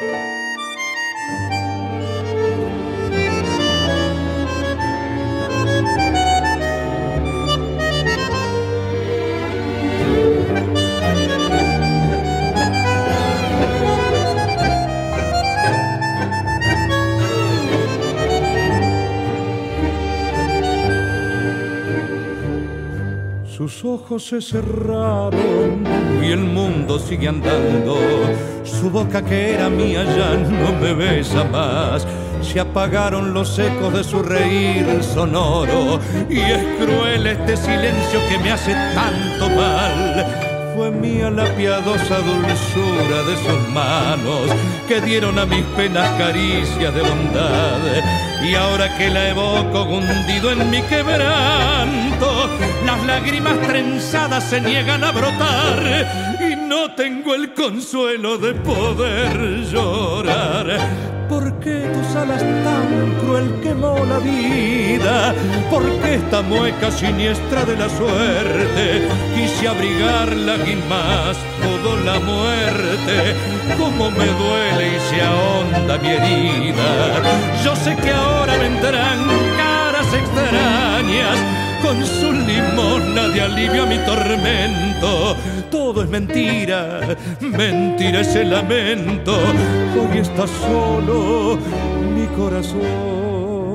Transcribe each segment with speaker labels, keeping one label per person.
Speaker 1: Sus ojos se cerraron y el mundo sigue andando. Su boca que era mía ya no me besa más. Se apagaron los ecos de su reír sonoro y es cruel este silencio que me hace tanto mal. Fue mía la piadosa dulzura de sus manos que dieron a mis penas caricias de bondad. Y ahora que la evoco hundido en mi quebranto, las lágrimas trenzadas se niegan a brotar y no tengo el consuelo de poder llorar. ¿Por qué tus alas tan cruel quemó la vida? ¿Por qué esta mueca siniestra de la suerte? Quise abrigarla y más toda la muerte. Cómo me duele y se ahonda mi herida. Yo sé que ahora vendrán caras extrañas con su limosna de alivio a mi tormento. Todo es mentira, mentira ese lamento. Hoy está solo mi corazón.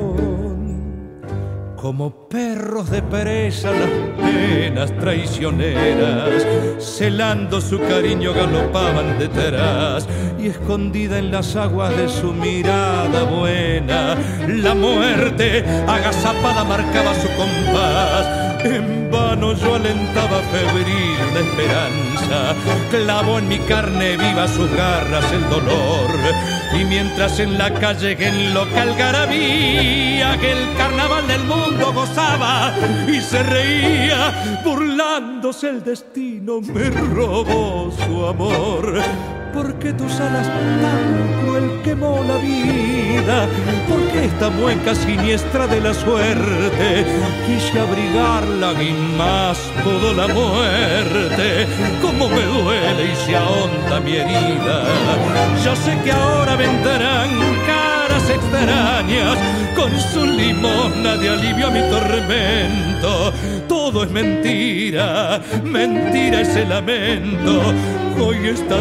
Speaker 1: Como perros de presa las penas traicioneras, celando su cariño galopaban detrás. Y escondida en las aguas de su mirada buena, la muerte agazapada marcaba su compás. En vano yo alentaba febril una esperanza, clavó en mi carne viva sus garras el dolor. Y mientras en la calle en loca algarabía que el carnaval del mundo gozaba y se reía, burlándose el destino me robó su amor. ¿Por qué tus alas tan cruel quemó la vida? ¿Por qué esta mueca siniestra de la suerte? Quise abrigarla y más toda la muerte. Cómo me duele y se ahonda mi herida. Yo sé que ahora vendrán caras extrañas con su limosna de alivio a mi tormento. Todo es mentira, mentira ese lamento. Hoy está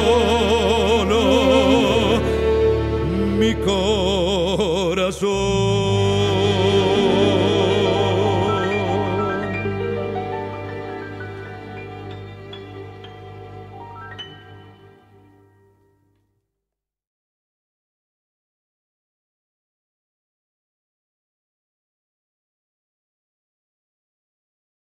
Speaker 1: solo mi corazón.